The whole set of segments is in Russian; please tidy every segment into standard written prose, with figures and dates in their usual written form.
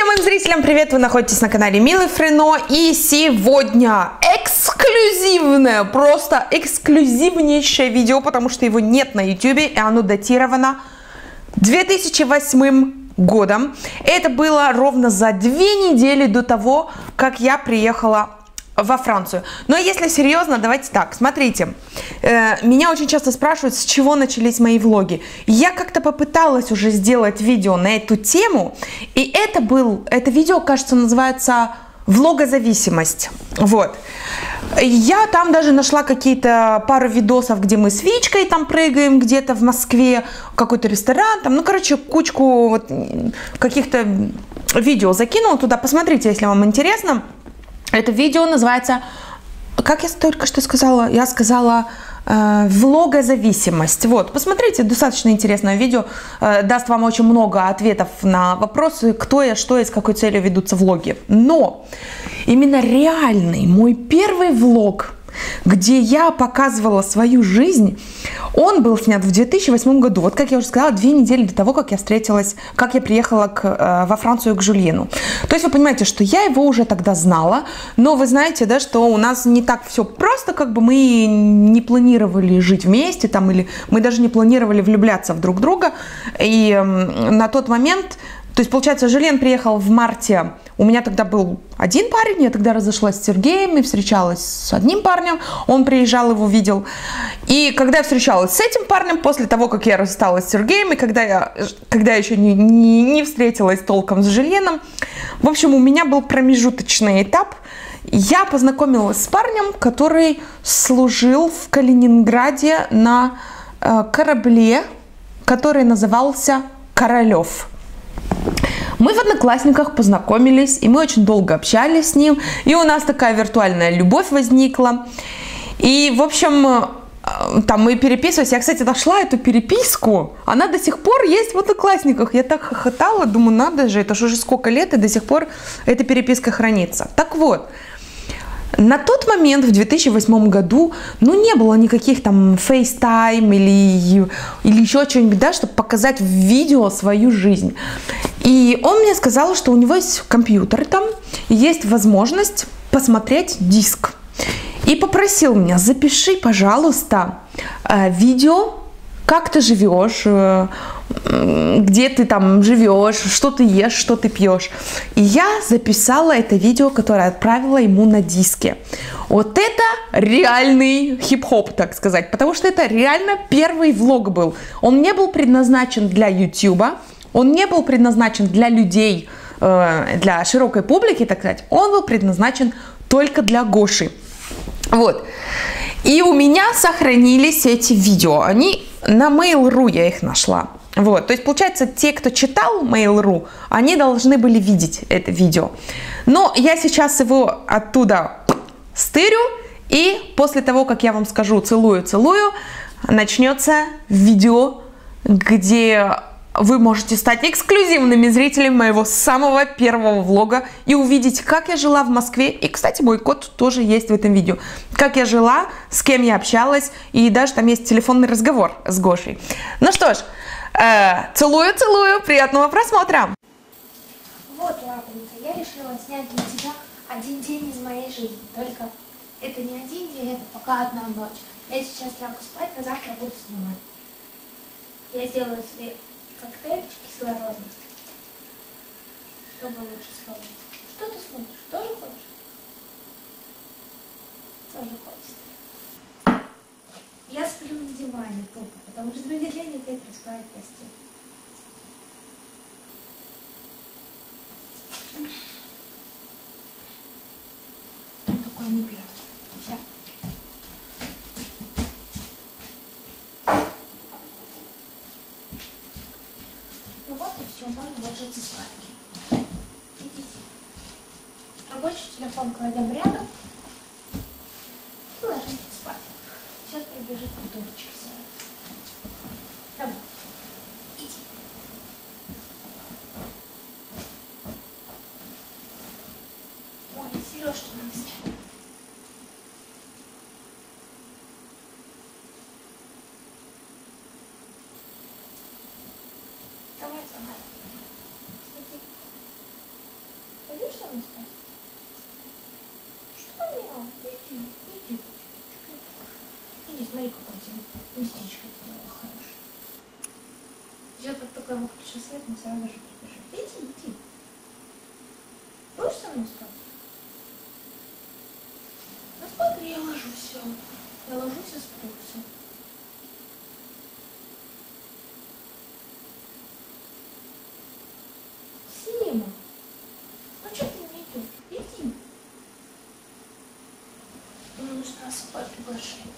моим зрителям привет! Вы находитесь на канале Милы Френо, и сегодня эксклюзивное, просто эксклюзивнейшее видео, потому что его нет на YouTube, и оно датировано 2008 годом. Это было ровно за 2 недели до того, как я приехала во Францию. Но если серьезно, давайте так, смотрите, меня очень часто спрашивают, с чего начались мои влоги. Я как-то попыталась уже сделать видео на эту тему, и это видео, кажется, называется «Влогозависимость». Вот. Я там даже нашла пару видосов, где мы с Вичкой там прыгаем где-то в Москве, какой-то ресторан, там, ну, короче, кучку вот каких-то видео закинула туда, посмотрите, если вам интересно. Это видео называется, как я только что сказала, я сказала «Влогозависимость». Вот, посмотрите, достаточно интересное видео, даст вам очень много ответов на вопросы, кто я, что я, с какой целью ведутся влоги. Но именно реальный мой первый влог, где я показывала свою жизнь, он был снят в 2008 году. Вот, как я уже сказала, 2 недели до того, как я приехала во Францию к Жюльену. То есть вы понимаете, что я его уже тогда знала, но вы знаете, да, что у нас не так все просто, как бы мы не планировали жить вместе, там, или мы даже не планировали влюбляться в друг друга. И на тот момент, то есть, получается, Жюльен приехал в марте. У меня тогда был один парень, я тогда разошлась с Сергеем и встречалась с одним парнем. Он приезжал, его видел. И когда я встречалась с этим парнем, после того, как я рассталась с Сергеем, и когда я еще не встретилась толком с Жюльеном, в общем, у меня был промежуточный этап. Я познакомилась с парнем, который служил в Калининграде на корабле, который назывался «Королев». Мы в Одноклассниках познакомились, и мы очень долго общались с ним, и у нас такая виртуальная любовь возникла. И, в общем, там мы переписывались. Я, кстати, нашла эту переписку, она до сих пор есть в Одноклассниках. Я так хохотала, думаю, надо же, это же уже сколько лет, и до сих пор эта переписка хранится. Так вот, на тот момент, в 2008 году, не было никаких там FaceTime или еще что-нибудь, да, чтобы показать в видео свою жизнь. И он мне сказал, что у него есть компьютер там, и есть возможность посмотреть диск. И попросил меня: запиши, пожалуйста, видео, как ты живешь, где ты там живешь, что ты ешь, что ты пьешь. И я записала это видео, которое отправила ему на диске. Вот это реальный хип-хоп, так сказать, потому что это реально первый влог был. Он не был предназначен для YouTube, он не был предназначен для людей, для широкой публики, так сказать. Он был предназначен только для Гоши. Вот. И у меня сохранились эти видео. Они на Mail.ru, я их нашла. Вот. То есть, получается, те, кто читал Mail.ru, они должны были видеть это видео. Но я сейчас его оттуда стырю, и после того, как я вам скажу «целую-целую», начнется видео, где вы можете стать эксклюзивными зрителями моего самого первого влога и увидеть, как я жила в Москве. И, кстати, мой кот тоже есть в этом видео. Как я жила, с кем я общалась, и даже там есть телефонный разговор с Гошей. Ну что ж, целую-целую, приятного просмотра! Вот, лапонька, я решила снять для тебя один день из моей жизни. Только это не один день, это пока одна ночь. Я сейчас лягу спать, а завтра буду снимать. Я сделаю себе коктейльчик кислородный, чтобы лучше сходить. Что ты смотришь? Тоже хочешь? Тоже хочется. Я сплю на диване тупо, потому что замедление опять распает постель. Он такой не пьет. Все. Ну вот и все, можно ложиться спать. Идите. Рабочий телефон кладем рядом и ложитесь спать. Сейчас прибежит Антончик. Давай. Иди. Ой, Сережки надо снять. Давай, давай. Иди. мне спать? Что я? Иди, иди. Иди, смотри, какое тебе местечко сделала хорошее. Сейчас вот такой выключу свет, мы сразу же прибежим. Иди, иди. Будешь со мной спать? Ну смотри, я ложусь, все. Я ложусь и сплю, все. Сима, ну что ты не идешь? Иди. Мне нужно спать приглашение.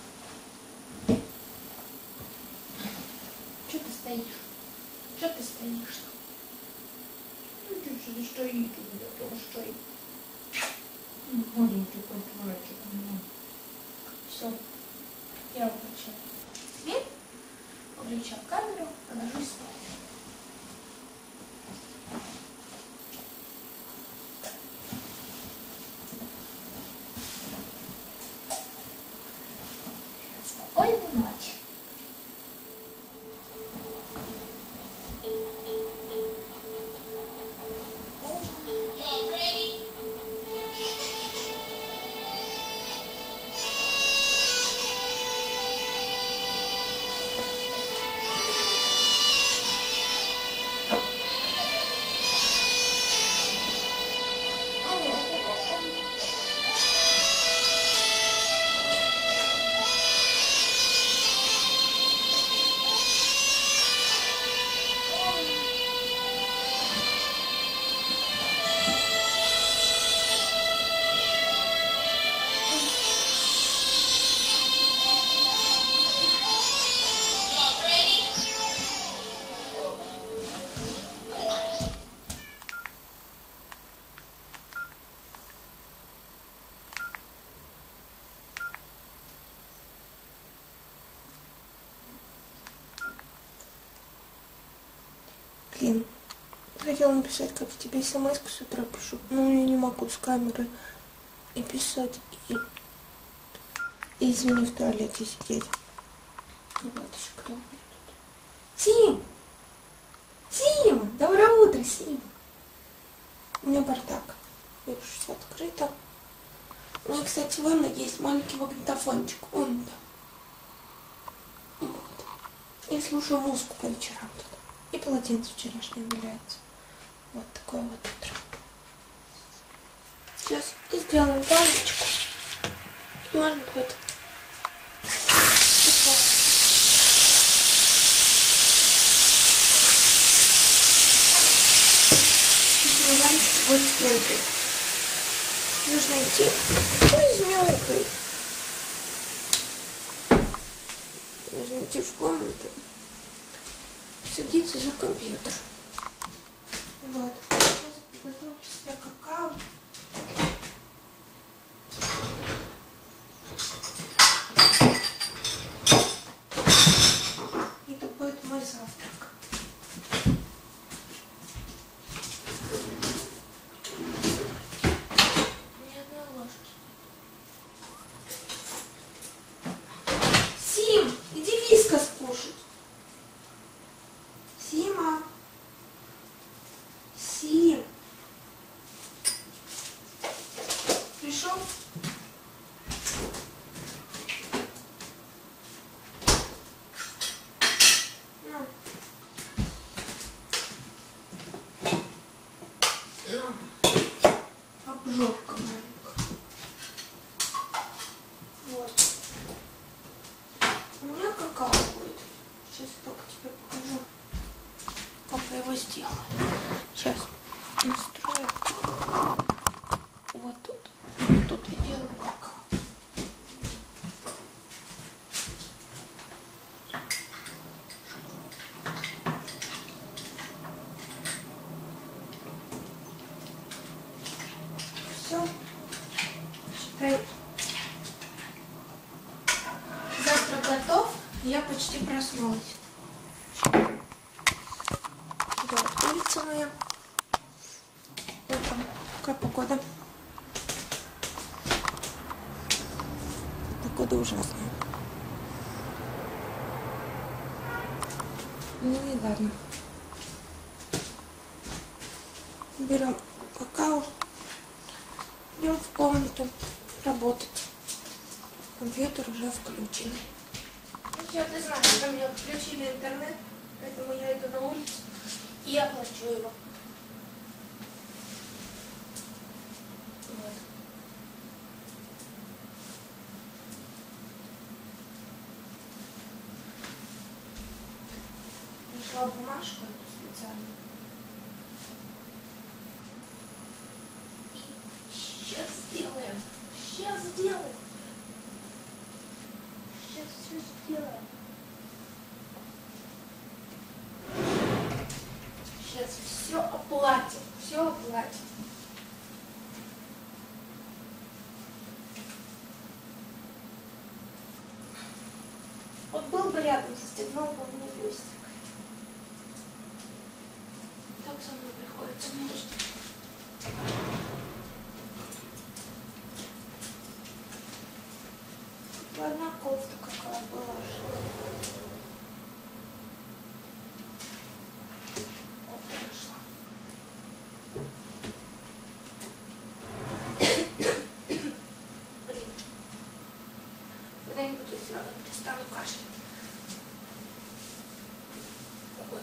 Что ты стоишь? Что ты стоишь? Ну что ты стоишь у меня там стоит? Маленький контрольчик у меня. Все, я выключаю свет, выключаю камеру, ложусь спать. Спокойной ночи. Блин, хотела написать, как тебе смс-ку с утра пишу, но я не могу с камеры и писать, и извини, в туалете сидеть. Вот еще кто будет тут. Сим! Сим! Доброе утро, Сим! У меня бардак. Видишь, все открыто. У меня, кстати, в ванной есть маленький магнитофончик. Он там. Вот. Я слушаю музыку по вечерам тут. И полотенце вчерашнее валяется. Вот такое вот утро. Сейчас сделаем ванночку. Может быть. Ванночку будет с пенкой. Нужно идти. Ой, с мелкой. Нужно идти в комнату. Садиться за компьютер. Вот. Сейчас приготовлю себе какао. Это будет мой завтрак. Ни одной ложки. Сим, иди вискас кушать. Сима. Сим. Пришел? Ну. Обжорка маленькая. Вот. У меня какао будет. Сейчас только тебе покажу, как я его сделаю. Сейчас настрою. Вот тут. Тут я делаю какао. Все. Считай. Завтрак готов. Я почти проснулась. Вот улица моя. Вот там какая погода. Погода ужасная. Ну и ладно. Берем какао. Идем в комнату работать. Компьютер уже включен. Ну все, ты знаешь, что мне включили интернет, поэтому я иду на улицу и оплачу его. Вот. Нашла бумажку эту специальную. И сейчас сделаем. Сейчас сделаем. Сейчас все сделаем. Сейчас все оплатим. Все оплатим. Вот был бы рядом, застегнул бы мне бюстик. Так со мной приходится мучить. Одна кофта какая была. Кофта нашла. Блин. Когда-нибудь я все равно перестану кашлять. Вот.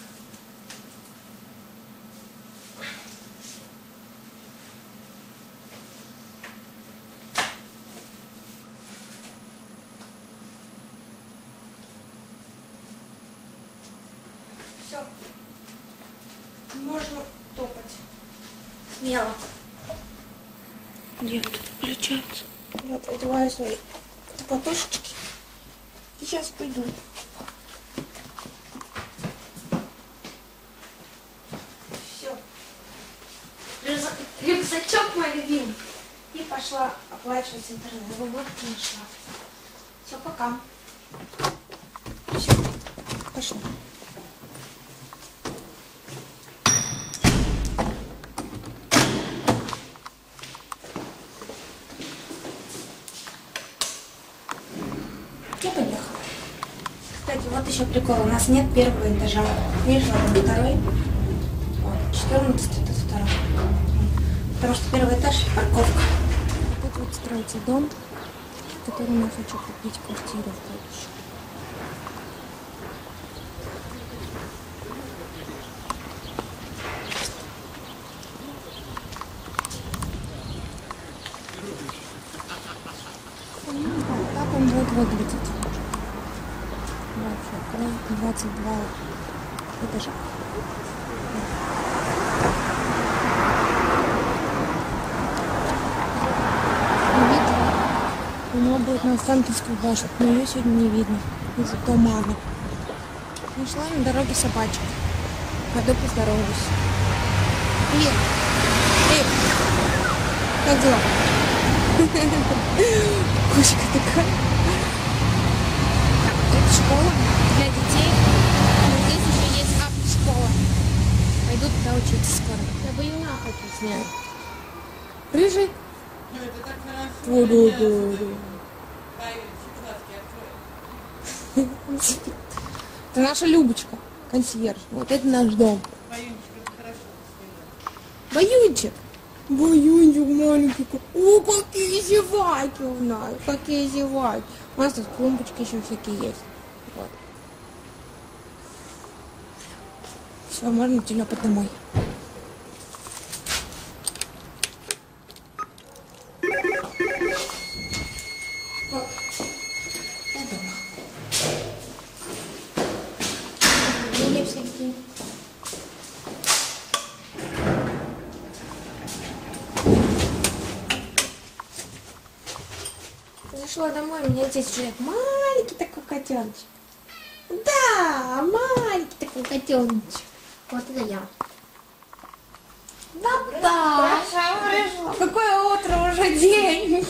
Все. Можно топать. Смело. Где тут включается? Я одеваю свои подушечки. Сейчас пойду. Все. Рюкзачок мой любимый. И пошла оплачивать интернет. Вот нашла. Все, пока. Все. Пошла. Я поехала. Кстати, вот еще прикол. У нас нет первого этажа. Видишь, ладно, второй. Вот, 14 это второй. Потому что первый этаж парковка. Тут вот строится дом, в котором я хочу купить квартиру в будущем. Так он будет выглядеть. Вообще, 22 этажа. У него будет на Останкинскую башню, но ее сегодня не видно из-за тумана. Нашла на дороге собачку. Пойду поздороваюсь. Привет. Привет. Как дела? Кошка такая. Это школа для детей. Но здесь еще есть автошкола. Пойду туда учиться скоро. Я бы юна хочу снять. Рыжий? Ну, это так хорошо. Это наша Любочка, консьерж. Вот это наш дом. Баюнчик. Баюнчик маленький. О, какие зеваки у нас. Какие зеваки. У нас тут клумбочки еще всякие есть. Вот. Все, можно телепать домой. Вот. Я дома. Были всякие. Зашла домой, у меня здесь живет маленький такой котеночек. Да, маленький такой котеночек. Вот это я. Да. Какое утро, уже день.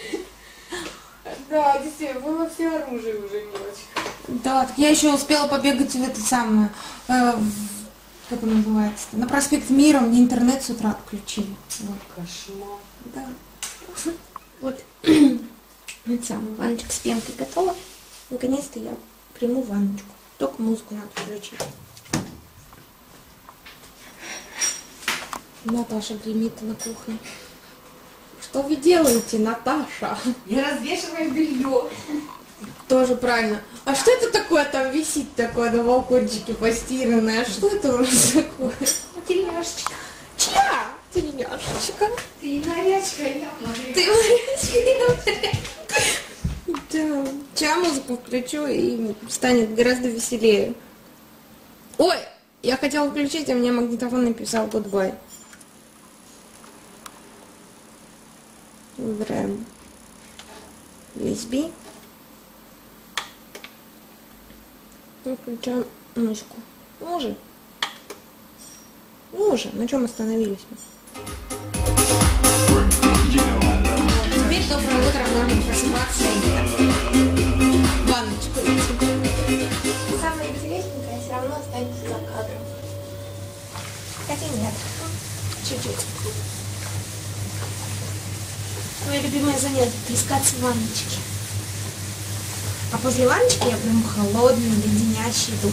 Да, действительно, вы во все оружие уже, милочка. Да, так я еще успела побегать в это самое, как он называется, на проспект Мира, мне интернет с утра отключили. Вот. Кошмар. Да. Вот. Это самое, ванночка с пенкой готова. Наконец-то я приму ванночку. Только музыку надо включить. Наташа гремит на кухне. Что вы делаете, Наташа? Я развешиваю белье. Тоже правильно. А что это такое там висит такое на балкончике постиранное? Что это у нас такое? Тельняшечка. Чья? Тельняшечка. Ты морячка, я морячка. Ты морячка. Да. Сейчас музыку включу и станет гораздо веселее. Ой, я хотела включить, а мне магнитофон написал goodbye. Выбираем USB. И включаем музыку. Ну уже, на чем остановились мы? Теперь доброе утро, можно просыпаться и ванночку идти. Самое интересненькое все равно останется за кадром. Хотя нет. Чуть-чуть. Мое любимое занятие — плескаться в ванночке. А после ванночки я прям холодный, леденящий душ.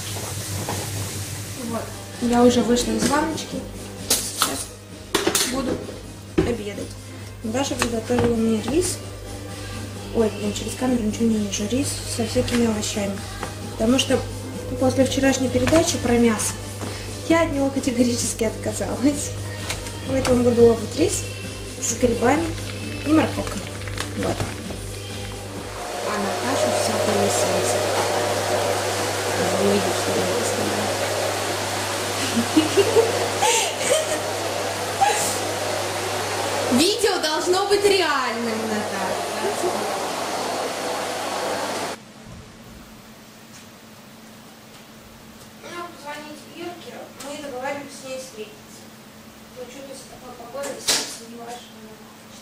Вот. Я уже вышла из ванночки. Сейчас буду обедать. Даша приготовила мне рис. Ой, блин, через камеру ничего не вижу. Рис со всякими овощами. Потому что после вчерашней передачи про мясо я от него категорически отказалась. Поэтому буду лопать рис с грибами и морковкой. Вот. А Наташа вся пылесосит. Вы видите, что я снимаю. Видео должно быть реальным, Наташа. Надо позвонить Юрке, мы договариваемся с ней встретиться. Но что-то с такой погодой сомневаюсь, что она хочет.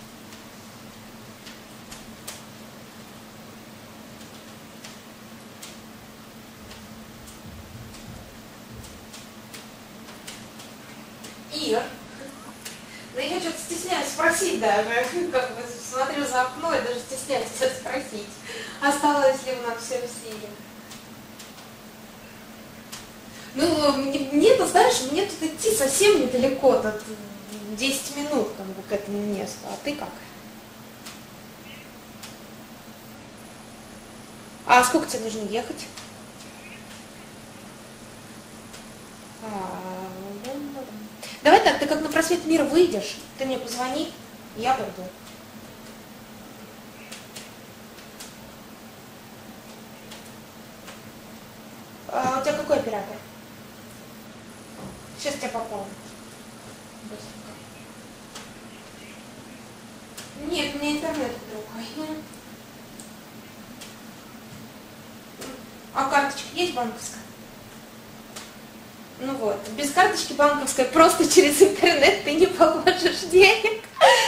Ир, да я что-то стесняюсь спросить даже, как бы смотрю за окно и даже стесняюсь тебя спросить, осталось ли у нас все в силе. Ну, мне-то, знаешь, мне тут идти совсем недалеко, тут 10 минут как бы к этому месту, а ты как? А сколько тебе нужно ехать? Давай так, ты как на просвет мира выйдешь, ты мне позвони, я пойду. А у тебя какой оператор? Сейчас тебя пополню. Нет, у меня интернет другой. А карточка есть банковская? Ну вот, без карточки банковской просто через интернет ты не положишь денег.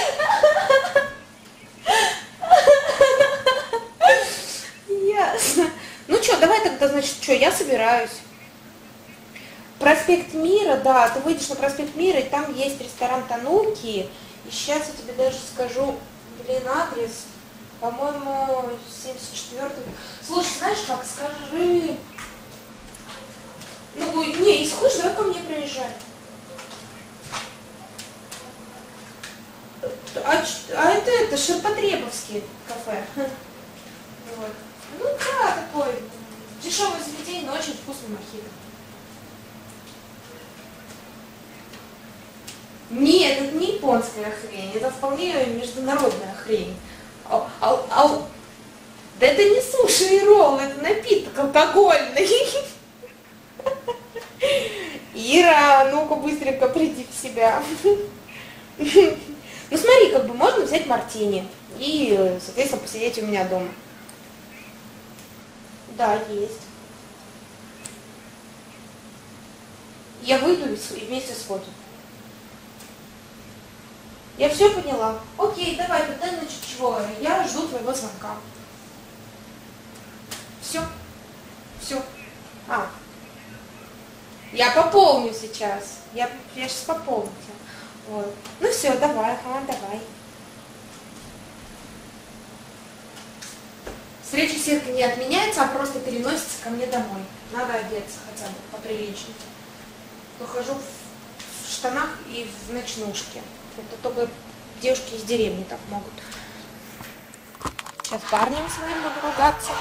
Ясно. Ну что, давай тогда, значит, что, я собираюсь. Проспект Мира, да, ты выйдешь на проспект Мира, и там есть ресторан Тануки. И сейчас я тебе даже скажу, блин, адрес. По-моему, 74-й. Слушай, знаешь как, скажи... Ну, не, если хочешь, давай ко мне приезжай. А это Ширпотребовский кафе. Вот. Ну да, такой дешевое заведение, но очень вкусный мохито. Нет, это не японская хрень, это вполне международная хрень. Да это не суши и ролл, это напиток алкогольный. Ира, ну-ка быстренько приди в себя. Ну смотри, как бы можно взять мартини и, соответственно, посидеть у меня дома. Да, есть. Я выйду и вместе сходим. Я все поняла. Окей, давай, тогда, значит, чего? Я жду твоего звонка. Все? Все. Я пополню сейчас. Я сейчас пополню. Вот. Ну все, давай, давай. Встреча всех не отменяется, а просто переносится ко мне домой. Надо одеться хотя бы поприличнее. То хожу в штанах и в ночнушке. Это только девушки из деревни так могут. Сейчас парнем своим буду ругаться.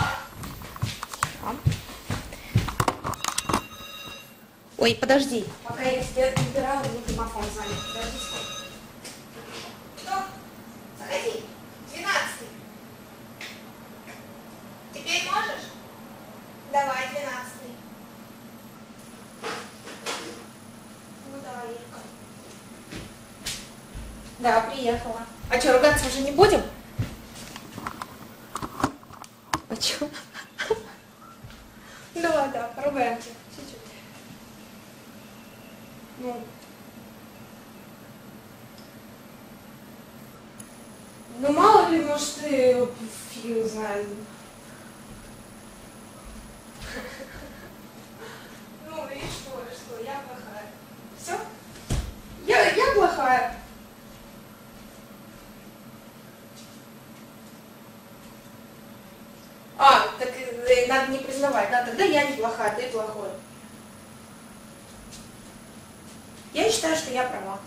Ой, подожди. Пока я тебя убирала, мне домофон звонит. Подожди, стой. Кто? Заходи. 12-й. Теперь можешь? Давай, 12-й. Ну, давай, Ирка. Да, приехала. А что, ругаться уже не будем? А что? Давай, да, поругаемся. Чуть-чуть. Ну, мало ли, может, ты, фиг знает. Ну, и что, я плохая. Все? Я плохая. Так надо не признавать, да, тогда я не плохая, ты плохой. Я считаю, что я права.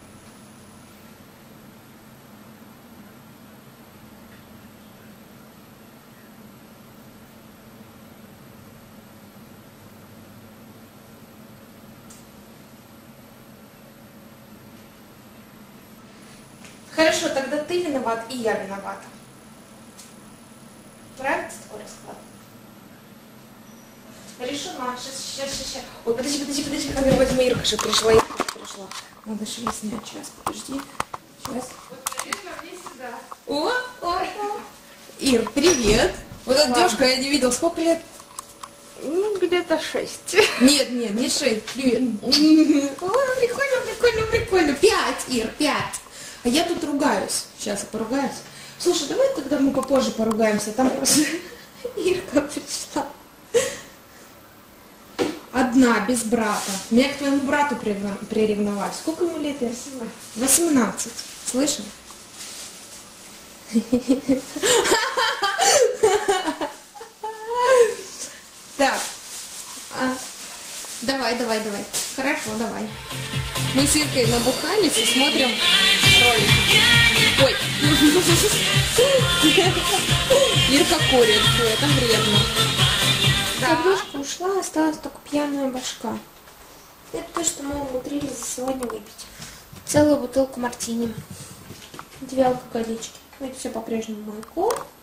Хорошо, тогда ты виноват, и я виновата. Нравится такой расклад? Решена. Сейчас. Ой, подожди, камеру возьми, Ирка же пришла. Надо шею снять, сейчас, подожди. Сейчас. Вот, наверное, мне сюда. О. Ир, привет. Вот эта девушка я не видел, сколько лет? Ну, где-то 6. Нет, не 6, привет. О, прикольно. 5, Ир, 5. А я тут ругаюсь. Сейчас я поругаюсь. Слушай, давай тогда мы попозже поругаемся. Там просто Ирка пришла. Одна, без брата. Меня к твоему брату приревновали. Сколько ему лет? 18. Слышал? Так. Давай. Хорошо, давай. Мы с Иркой набухались и смотрим ролик. Ой. Ирка курит. Это вредно. Подружка ушла, осталась только пьяная башка. Это то, что мы умудрились за сегодня выпить. Целую бутылку мартини. 2 алкоголички. Это все по-прежнему мой кот.